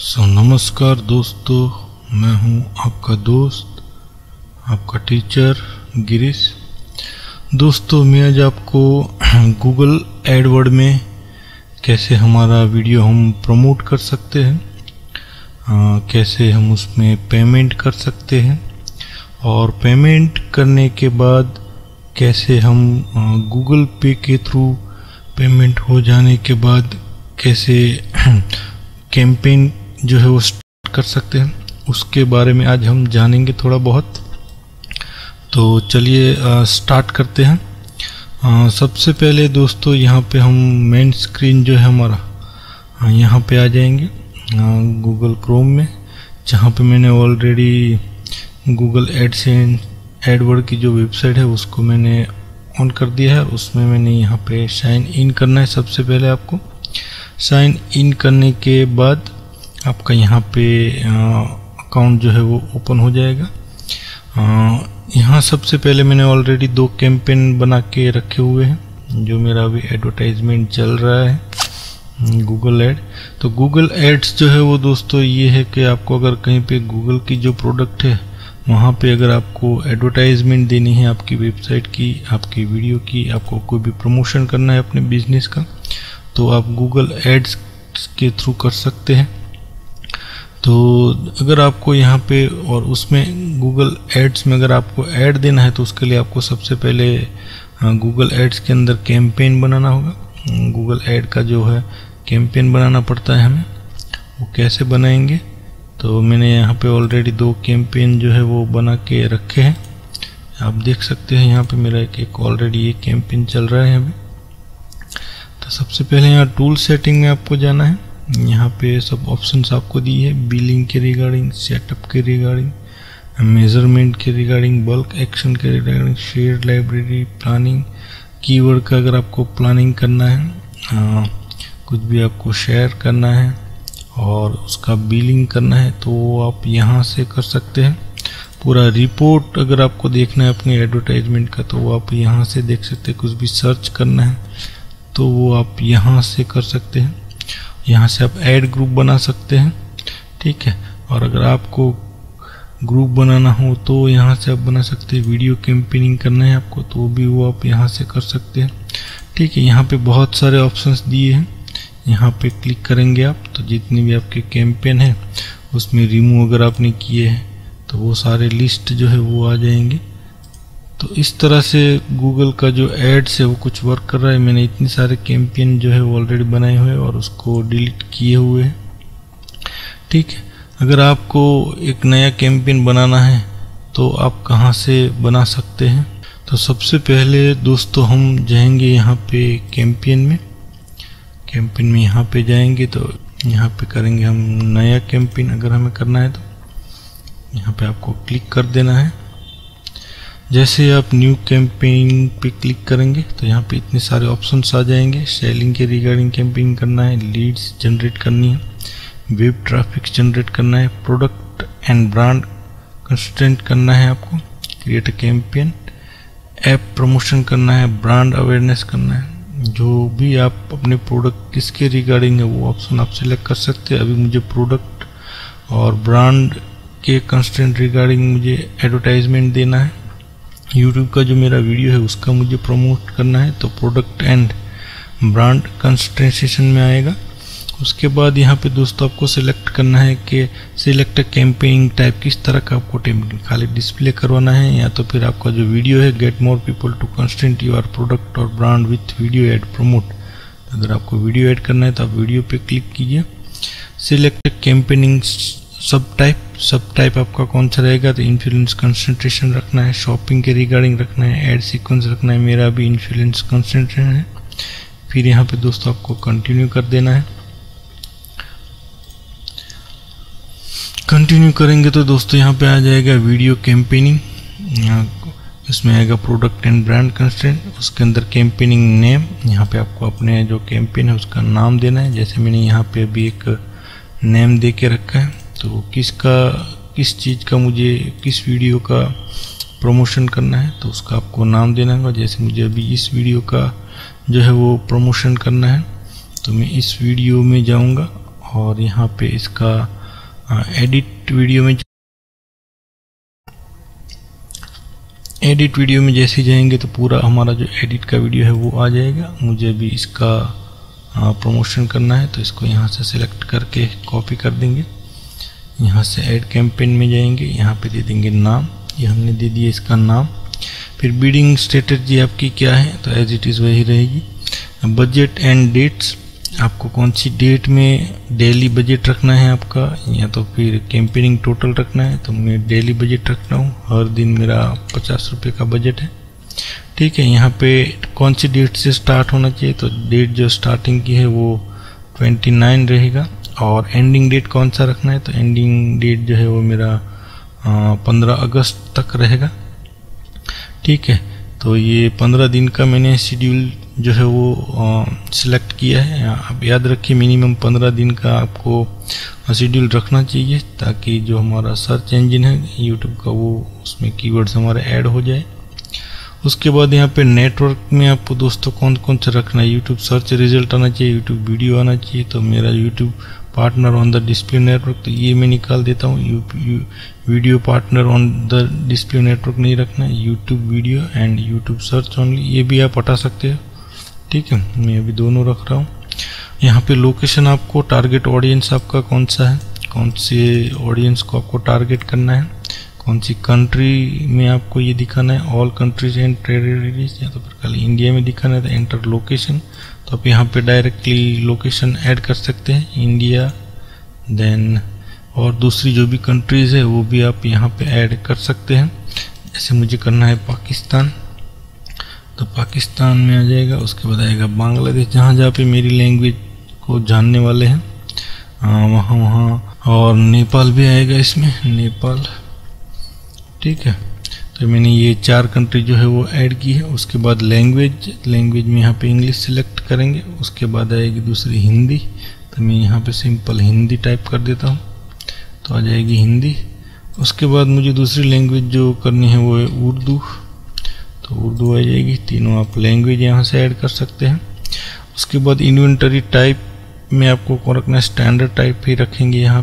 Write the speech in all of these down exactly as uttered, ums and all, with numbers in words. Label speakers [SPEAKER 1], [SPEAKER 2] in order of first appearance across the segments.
[SPEAKER 1] सो नमस्कार दोस्तों, मैं हूं आपका दोस्त, आपका टीचर गिरीश। दोस्तों, मैं आज आपको गूगल एडवर्ड में कैसे हमारा वीडियो हम प्रमोट कर सकते हैं, आ, कैसे हम उसमें पेमेंट कर सकते हैं और पेमेंट करने के बाद कैसे हम गूगल पे के थ्रू पेमेंट हो जाने के बाद कैसे कैंपेन जो है वो स्टार्ट कर सकते हैं, उसके बारे में आज हम जानेंगे थोड़ा बहुत। तो चलिए स्टार्ट करते हैं। आ, सबसे पहले दोस्तों, यहाँ पे हम मेन स्क्रीन जो है हमारा यहाँ पे आ जाएंगे गूगल क्रोम में, जहाँ पे मैंने ऑलरेडी गूगल एडसेंस एडवर्ड की जो वेबसाइट है उसको मैंने ऑन कर दिया है। उसमें मैंने यहाँ पे साइन इन करना है। सबसे पहले आपको साइन इन करने के बाद आपका यहाँ पे अकाउंट जो है वो ओपन हो जाएगा। यहाँ सबसे पहले मैंने ऑलरेडी दो कैंपेन बना के रखे हुए हैं, जो मेरा अभी एडवर्टाइजमेंट चल रहा है गूगल एड। तो गूगल एड्स जो है वो दोस्तों ये है कि आपको अगर कहीं पे गूगल की जो प्रोडक्ट है वहाँ पे अगर आपको एडवर्टाइजमेंट देनी है आपकी वेबसाइट की, आपकी वीडियो की, आपको कोई भी प्रमोशन करना है अपने बिजनेस का, तो आप गूगल एड्स के थ्रू कर सकते हैं। तो अगर आपको यहाँ पे और उसमें गूगल एड्स में अगर आपको ऐड देना है तो उसके लिए आपको सबसे पहले गूगल एड्स के अंदर कैंपेन बनाना होगा। गूगल एड का जो है कैंपेन बनाना पड़ता है हमें। वो कैसे बनाएंगे, तो मैंने यहाँ पे ऑलरेडी दो कैंपेन जो है वो बना के रखे हैं। आप देख सकते हैं यहाँ पे मेरा एक एक ऑलरेडी ये कैंपेन चल रहा है अभी। तो सबसे पहले यहाँ टूल सेटिंग में आपको जाना है। यहाँ पे सब ऑप्शंस आपको दी है, बिलिंग के रिगार्डिंग, सेटअप के रिगार्डिंग, मेजरमेंट के रिगार्डिंग, बल्क एक्शन के regarding, share library, planning, keyword का अगर आपको प्लानिंग करना है, आ, कुछ भी आपको शेयर करना है और उसका बिलिंग करना है तो आप यहाँ से कर सकते हैं। पूरा रिपोर्ट अगर आपको देखना है अपने एडवर्टाइजमेंट का तो वो आप यहाँ से देख सकते हैं। कुछ भी सर्च करना है तो वो आप यहाँ से कर सकते हैं। यहाँ से आप ऐड ग्रुप बना सकते हैं, ठीक है। और अगर आपको ग्रुप बनाना हो तो यहाँ से आप बना सकते हैं। वीडियो कैंपेनिंग करना है आपको तो भी वो आप यहाँ से कर सकते हैं, ठीक है। यहाँ पे बहुत सारे ऑप्शंस दिए हैं। यहाँ पे क्लिक करेंगे आप तो जितने भी आपके कैंपेन है उसमें रिमूव अगर आपने किए हैं तो वो सारे लिस्ट जो है वो आ जाएंगे। तो इस तरह से गूगल का जो एड्स है वो कुछ वर्क कर रहा है। मैंने इतने सारे कैंपेन जो है वो ऑलरेडी बनाए हुए हैं और उसको डिलीट किए हुए हैं, ठीक है। अगर आपको एक नया कैंपेन बनाना है तो आप कहाँ से बना सकते हैं, तो सबसे पहले दोस्तों हम जाएंगे यहाँ पे कैंपेन में। कैंपेन में यहाँ पे जाएंगे तो यहाँ पे करेंगे हम नया कैंपेन। अगर हमें करना है तो यहाँ पे आपको क्लिक कर देना है। जैसे आप न्यू कैंपेन पे क्लिक करेंगे तो यहाँ पे इतने सारे ऑप्शंस आ जाएंगे। सेलिंग के रिगार्डिंग कैंपेन करना है, लीड्स जनरेट करनी है, वेब ट्रैफिक जनरेट करना है, प्रोडक्ट एंड ब्रांड कंस्टेंट करना है आपको, create a campaign, app promotion करना है, ब्रांड अवेयरनेस करना है। जो भी आप अपने प्रोडक्ट किसके रिगार्डिंग है वो ऑप्शन आप सिलेक्ट कर सकते हैं। अभी मुझे प्रोडक्ट और ब्रांड के कंस्टेंट रिगार्डिंग मुझे एडवर्टाइजमेंट देना है। यूट्यूब का जो मेरा वीडियो है उसका मुझे प्रमोट करना है तो प्रोडक्ट एंड ब्रांड कंसंट्रेशन में आएगा। उसके बाद यहाँ पे दोस्तों आपको सिलेक्ट करना है कि सिलेक्ट कैंपेनिंग टाइप, किस तरह का आपको खाली डिस्प्ले करवाना है या तो फिर आपका जो वीडियो है get more people to constant your product और brand with video ad promote. अगर आपको वीडियो ऐड करना है तो आप वीडियो पे क्लिक कीजिए। Select campaigning subtype, subtype आपका कौन सा रहेगा, तो इन्फ्लुएंस कंसंट्रेशन रखना है, शॉपिंग के रिगार्डिंग रखना है, एड सीक्वेंस रखना है। मेरा भी इन्फ्लुएंस कंसंट्रेशन है। फिर यहाँ पे दोस्तों आपको कंटिन्यू कर देना है। कंटिन्यू करेंगे तो दोस्तों यहाँ पे आ जाएगा वीडियो कैंपेनिंग। यहाँ इसमें आएगा प्रोडक्ट एंड ब्रांड कंस्टेंट, उसके अंदर कैंपेनिंग नेम। यहाँ पे आपको अपने जो कैंपेन है उसका नाम देना है। जैसे मैंने यहाँ पे अभी एक नेम दे के रखा है, तो किसका किस चीज़ का मुझे किस वीडियो का प्रमोशन करना है तो उसका आपको नाम देना होगा। जैसे मुझे अभी इस वीडियो का जो है वो प्रमोशन करना है तो मैं इस वीडियो में जाऊंगा और यहाँ पे इसका एडिट वीडियो में एडिट वीडियो में जैसे जाएंगे तो पूरा हमारा जो एडिट का वीडियो है वो आ जाएगा। मुझे अभी इसका प्रमोशन करना है तो इसको यहाँ से सिलेक्ट करके कॉपी कर देंगे। यहाँ से ऐड कैंपेन में जाएंगे, यहाँ पे दे देंगे नाम, ये हमने दे दिया इसका नाम। फिर बिडिंग स्ट्रेटजी आपकी क्या है तो एज इट इज़ वही रहेगी। बजट एंड डेट्स, आपको कौन सी डेट में डेली बजट रखना है आपका या तो फिर कैंपेनिंग टोटल रखना है, तो मैं डेली बजट रख रहा हूँ। हर दिन मेरा पचास रुपये का बजट है, ठीक है। यहाँ पे कौन सी डेट से स्टार्ट होना चाहिए तो डेट जो स्टार्टिंग की है वो उनतीस रहेगा। और एंडिंग डेट कौन सा रखना है तो एंडिंग डेट जो है वो मेरा पंद्रह अगस्त तक रहेगा, ठीक है। तो ये पंद्रह दिन का मैंने शेड्यूल जो है वो सिलेक्ट किया है। आप याद रखिए मिनिमम पंद्रह दिन का आपको शेड्यूल रखना चाहिए ताकि जो हमारा सर्च इंजन है यूट्यूब का वो उसमें कीवर्ड्स हमारे ऐड हो जाए। उसके बाद यहाँ पे नेटवर्क में आपको दोस्तों कौन कौन सा रखना है, यूट्यूब सर्च रिजल्ट आना चाहिए, यूट्यूब वीडियो आना चाहिए। तो मेरा YouTube partner on the display network तो ये मैं निकाल देता हूँ। Video partner on the display network नहीं रखना है, YouTube video and YouTube search only, ये भी आप हटा सकते हो, ठीक है। मैं अभी दोनों रख रहा हूँ। यहाँ पे लोकेशन आपको टारगेट ऑडियंस आपका कौन सा है, कौन से ऑडियंस को आपको टारगेट करना है, कौन सी कंट्री में आपको ये दिखाना है, ऑल कंट्रीज एंड टेरिटरीज या तो फिर खाली इंडिया में दिखाना है तो एंटर लोकेशन। तो आप यहाँ पे डायरेक्टली लोकेशन ऐड कर सकते हैं, इंडिया देन और दूसरी जो भी कंट्रीज़ है वो भी आप यहाँ पे ऐड कर सकते हैं। जैसे मुझे करना है पाकिस्तान तो पाकिस्तान में आ जाएगा। उसके बाद आएगा बांग्लादेश, जहाँ जहाँ पे मेरी लैंग्वेज को जानने वाले हैं वहाँ वहाँ, और नेपाल भी आएगा इसमें, नेपाल, ठीक है। तो मैंने ये चार कंट्री जो है वो ऐड की है। उसके बाद लैंग्वेज लैंग्वेज में यहाँ पे इंग्लिश सेलेक्ट करेंगे। उसके बाद आएगी दूसरी हिंदी, तो मैं यहाँ पे सिंपल हिंदी टाइप कर देता हूँ तो आ जाएगी हिंदी। उसके बाद मुझे दूसरी लैंग्वेज जो करनी है वो है उर्दू, तो उर्दू आ जाएगी। तीनों आप लैंग्वेज यहाँ से ऐड कर सकते हैं। उसके बाद इन्वेंटरी टाइप में आपको रखना है, स्टैंडर्ड टाइप ही रखेंगे यहाँ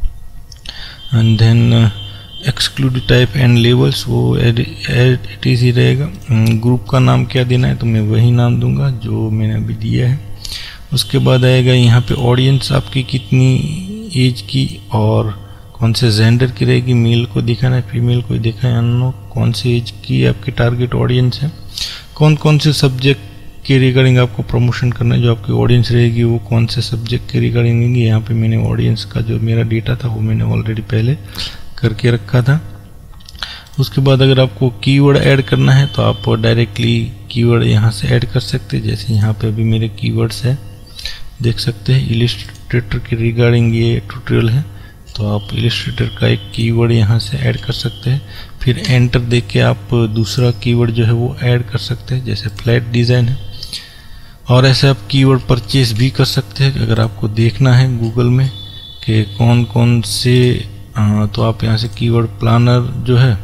[SPEAKER 1] पे। And then exclude type and labels वो एड इट इज ही रहेगा। ग्रुप का नाम क्या देना है तो मैं वही नाम दूंगा जो मैंने अभी दिया है। उसके बाद आएगा यहाँ पे ऑडियंस आपकी कितनी एज की और कौन से जेंडर की रहेगी, मेल को दिखाना है, फीमेल को दिखाना है, अननो कौन से एज की आपकी टारगेट ऑडियंस है, कौन कौन से सब्जेक्ट के रिगार्डिंग आपको प्रमोशन करना है, जो आपकी ऑडियंस रहेगी वो कौन से सब्जेक्ट के रिगार्डिंग रहेंगी। यहाँ पे मैंने ऑडियंस का जो मेरा डेटा था वो मैंने ऑलरेडी पहले करके रखा था। उसके बाद अगर आपको कीवर्ड ऐड करना है तो आप डायरेक्टली कीवर्ड यहाँ से ऐड कर सकते हैं। जैसे यहाँ पे अभी मेरे कीवर्ड्स है, देख सकते हैं इलिस्ट्रेटर के रिगार्डिंग ये ट्यूटोरियल है, तो आप इलिस्ट्रेटर का एक कीवर्ड यहाँ से ऐड कर सकते हैं। फिर एंटर देके के आप दूसरा कीवर्ड जो है वो ऐड कर सकते हैं, जैसे फ्लैट डिज़ाइन है। और ऐसे आप कीवर्ड परचेज भी कर सकते हैं अगर आपको देखना है गूगल में कि कौन कौन से, आ, तो आप यहाँ से कीवर्ड प्लानर जो है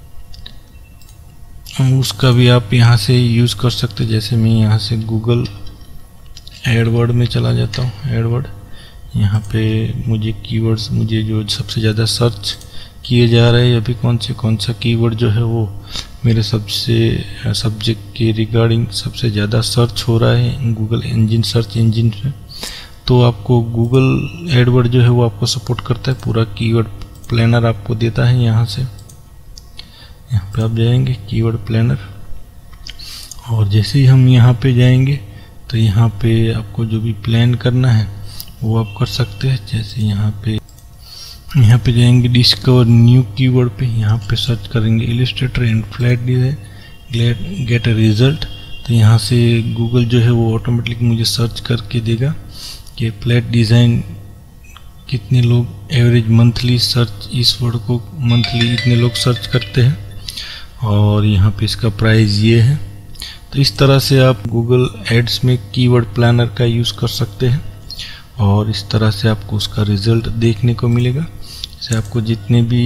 [SPEAKER 1] उसका भी आप यहाँ से यूज़ कर सकते हैं। जैसे मैं यहाँ से गूगल एडवर्ड में चला जाता हूँ, एडवर्ड यहाँ पे मुझे कीवर्ड्स, मुझे जो सबसे ज़्यादा सर्च किए जा रहे हैं अभी कौन से कौन सा कीवर्ड जो है वो मेरे सबसे सब्जेक्ट के रिगार्डिंग सबसे ज़्यादा सर्च हो रहा है गूगल इंजन सर्च इंजन में। तो आपको गूगल एडवर्ड जो है वो आपको सपोर्ट करता है, पूरा कीवर्ड प्लानर आपको देता है। यहाँ से यहाँ पे आप जाएंगे कीवर्ड प्लानर, और जैसे ही हम यहाँ पे जाएंगे तो यहाँ पे आपको जो भी प्लान करना है वो आप कर सकते हैं। जैसे यहाँ पे यहाँ पे जाएंगे डिस्कवर न्यू कीवर्ड पे, यहाँ पे सर्च करेंगे illustrator and flat design, get a result. तो यहाँ से गूगल जो है वो ऑटोमेटिक मुझे सर्च करके देगा कि फ्लैट डिज़ाइन कितने लोग एवरेज मंथली सर्च, इस वर्ड को मंथली इतने लोग सर्च करते हैं, और यहाँ पे इसका प्राइस ये है। तो इस तरह से आप गूगल एड्स में कीवर्ड प्लानर का यूज़ कर सकते हैं, और इस तरह से आपको उसका रिज़ल्ट देखने को मिलेगा। जैसे आपको जितने भी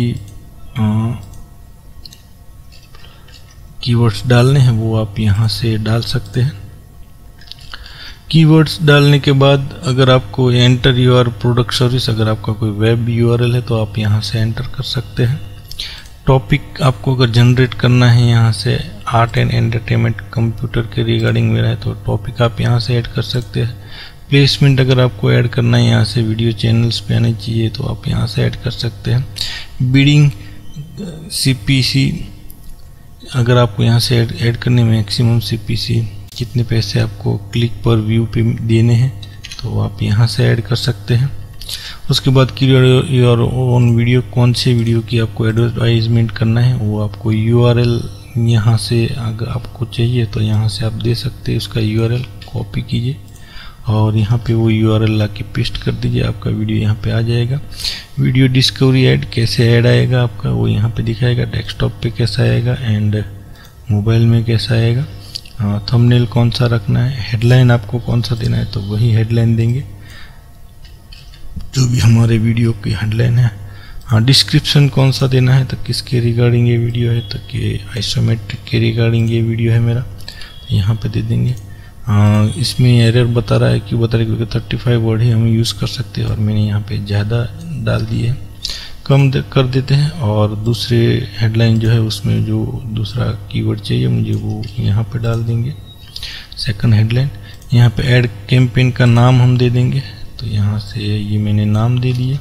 [SPEAKER 1] कीवर्ड्स डालने हैं वो आप यहाँ से डाल सकते हैं। कीवर्ड्स डालने के बाद अगर आपको एंटर योर प्रोडक्ट सर्विस, अगर आपका कोई वेब यूआरएल है तो आप यहाँ से एंटर कर सकते हैं। टॉपिक आपको अगर जनरेट करना है यहाँ से आर्ट एंड एंटरटेनमेंट कंप्यूटर के रिगार्डिंग मेरा है तो टॉपिक आप यहाँ से ऐड कर सकते हैं। प्लेसमेंट अगर आपको ऐड करना है यहाँ से वीडियो चैनल्स पे आने चाहिए तो आप यहाँ से ऐड कर सकते हैं। बिडिंग सीपीसी अगर आपको यहाँ से ऐड ऐड करने में मैक्सिमम सीपीसी कितने पैसे आपको क्लिक पर व्यू पे देने हैं तो आप यहाँ से ऐड कर सकते हैं। उसके बाद क्रिएट योर ओन वीडियो, कौन से वीडियो की आपको एडवर्टाइजमेंट करना है वो आपको यूआरएल यहाँ से अगर आपको चाहिए तो यहाँ से आप दे सकते हैं। उसका यूआरएल कॉपी कीजिए और यहाँ पे वो यूआरएल ला के पेस्ट कर दीजिए, आपका वीडियो यहाँ पे आ जाएगा। वीडियो डिस्कवरी ऐड कैसे ऐड आएगा आपका वो यहाँ पे दिखाएगा, डेस्कटॉप पे कैसा आएगा एंड मोबाइल में कैसा आएगा। थंबनेल कौन सा रखना है, हेडलाइन आपको कौन सा देना है तो वही हेडलाइन देंगे जो भी हमारे वीडियो की हेडलाइन है। हाँ, डिस्क्रिप्शन कौन सा देना है तो किसके रिगार्डिंग ये वीडियो है तो कि आइसोमेट्रिक के रिगार्डिंग ये वीडियो है मेरा, तो यहाँ पे दे देंगे। हाँ, इसमें एरर बता रहा है, क्यों बता रहा है क्योंकि थर्टी फाइव वर्ड ही हम यूज़ कर सकते हैं और मैंने यहाँ पे ज़्यादा डाल दिए है, कम दे, कर देते हैं। और दूसरे हेडलाइन जो है उसमें जो दूसरा कीवर्ड चाहिए मुझे वो यहाँ पे डाल देंगे। सेकंड हेडलाइन यहाँ पे ऐड कैंपेन का नाम हम दे देंगे, तो यहाँ से ये मैंने नाम दे दिए।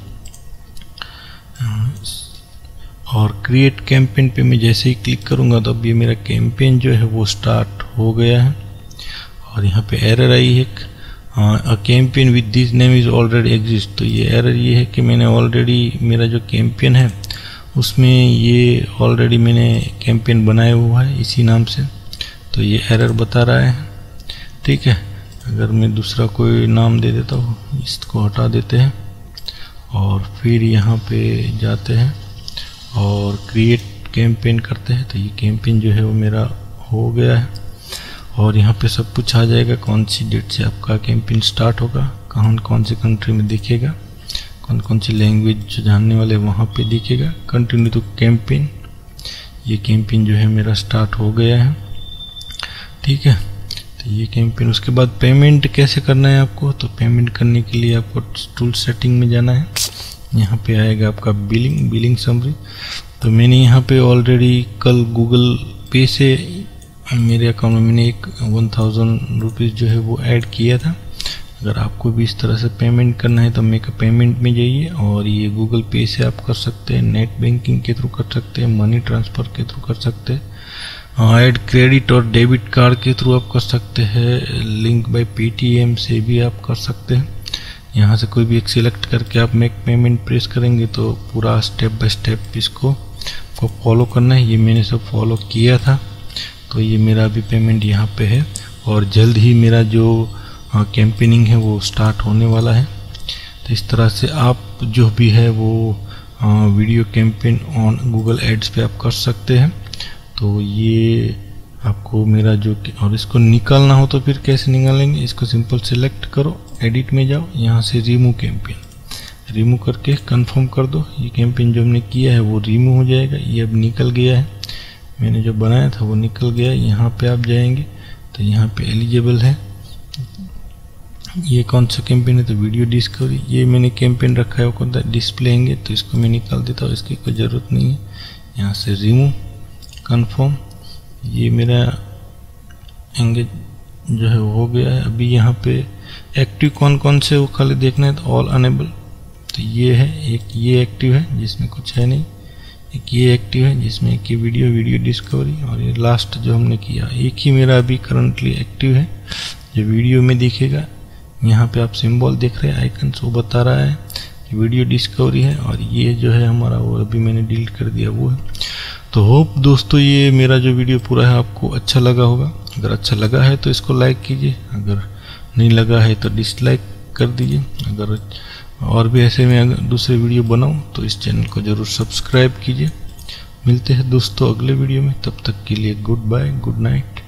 [SPEAKER 1] और क्रिएट कैंपेन पे मैं जैसे ही क्लिक करूँगा तो अब ये मेरा कैंपेन जो है वो स्टार्ट हो गया है। और यहाँ पे एरर आई है, a campaign with this name is already exist, तो ये एरर ये है कि मैंने ऑलरेडी मेरा जो कैंपेन है उसमें ये ऑलरेडी मैंने कैंपेन बनाया हुआ है इसी नाम से, तो ये एरर बता रहा है। ठीक है, अगर मैं दूसरा कोई नाम दे देता हूँ, इसको हटा देते हैं और फिर यहाँ पे जाते हैं और क्रिएट कैंपेन करते हैं, तो ये कैंपेन जो है वो मेरा हो गया है। और यहाँ पे सब कुछ आ जाएगा, कौन सी डेट से आपका कैंपेन स्टार्ट होगा, कौन कौन सी कंट्री में दिखेगा, कौन कौन सी लैंग्वेज जो जानने वाले वहाँ पे दिखेगा। कंटिन्यू टू कैंपेन, ये कैंपेन जो है मेरा स्टार्ट हो गया है। ठीक है, तो ये कैंपेन। उसके बाद पेमेंट कैसे करना है आपको, तो पेमेंट करने के लिए आपको टूल सेटिंग में जाना है। यहाँ पे आएगा आपका बिलिंग बिलिंग समरी, तो मैंने यहाँ पे ऑलरेडी कल गूगल पे से मेरे अकाउंट में मैंने एक वन थाउजेंड रुपीज़ जो है वो ऐड किया था। अगर आपको भी इस तरह से पेमेंट करना है तो मेक पेमेंट में जाइए और ये गूगल पे से आप कर सकते हैं, नेट बैंकिंग के थ्रू कर सकते हैं, मनी ट्रांसफ़र के थ्रू कर सकते हैं, ऐड क्रेडिट और डेबिट कार्ड के थ्रू आप कर सकते हैं, लिंक बाय पेटीएम से भी आप कर सकते हैं। यहाँ से कोई भी एक सिलेक्ट करके आप मेक पेमेंट प्रेस करेंगे तो पूरा स्टेप बाय स्टेप इसको को फॉलो करना है। ये मैंने सब फॉलो किया था, तो ये मेरा अभी पेमेंट यहाँ पे है और जल्द ही मेरा जो कैंपेनिंग है वो स्टार्ट होने वाला है। तो इस तरह से आप जो भी है वो आ, video campaign on Google ads पे आप कर सकते हैं। तो ये आपको मेरा जो, और इसको निकालना हो तो फिर कैसे निकालेंगे, इसको सिंपल सेलेक्ट करो, एडिट में जाओ, यहाँ से रिमूव कैंपेन रिमूव करके कंफर्म कर दो। ये कैंपेन जो हमने किया है वो रिमूव हो जाएगा। ये अब निकल गया है, मैंने जो बनाया था वो निकल गया। यहाँ पे आप जाएंगे तो यहाँ पे एलिजिबल है, ये कौन सा कैंपेन है तो वीडियो डिस्कवरी, ये मैंने कैंपेन रखा है वो कौन सा डिस्प्लेंगे, तो इसको मैं निकाल देता हूँ, इसकी कोई ज़रूरत नहीं है। यहाँ से रिमूव कंफर्म, ये मेरा एंगेज जो है वो हो गया है। अभी यहाँ पे एक्टिव कौन कौन से वो खाली देखना है तो ऑल अनेबल, तो ये है एक, ये एक्टिव है जिसमें कुछ है नहीं, एक ये एक्टिव है जिसमें एक ये वीडियो वीडियो डिस्कवरी, और ये लास्ट जो हमने किया एक ही मेरा अभी करंटली एक्टिव है जो वीडियो में दिखेगा। यहाँ पे आप सिंबल देख रहे हैं आइकन्स, वो बता रहा है कि वीडियो डिस्कवरी है, और ये जो है हमारा वो अभी मैंने डिलीट कर दिया वो है। तो होप दोस्तों ये मेरा जो वीडियो पूरा है आपको अच्छा लगा होगा। अगर अच्छा लगा है तो इसको लाइक कीजिए, अगर नहीं लगा है तो डिसलाइक कर दीजिए। अगर और भी ऐसे में अगर दूसरे वीडियो बनाऊं तो इस चैनल को ज़रूर सब्सक्राइब कीजिए। मिलते हैं दोस्तों अगले वीडियो में, तब तक के लिए गुड बाय, गुड नाइट।